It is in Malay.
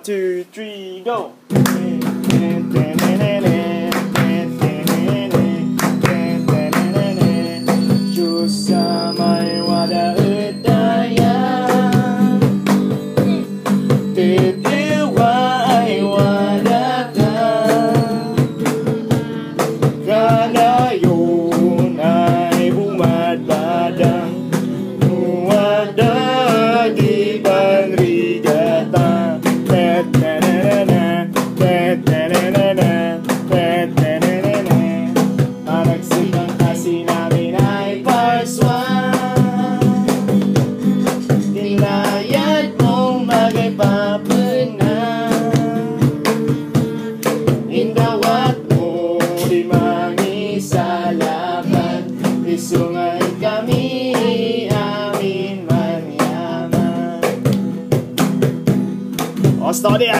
2, 3, go. Samay wada daya titiwa ay wadatang kada yun ay bumadbadang wada di panrigata panagsigang kasi namin ay dinayat mong magipapuna indawat mo di mangisalaman isungan kami amin manyaman.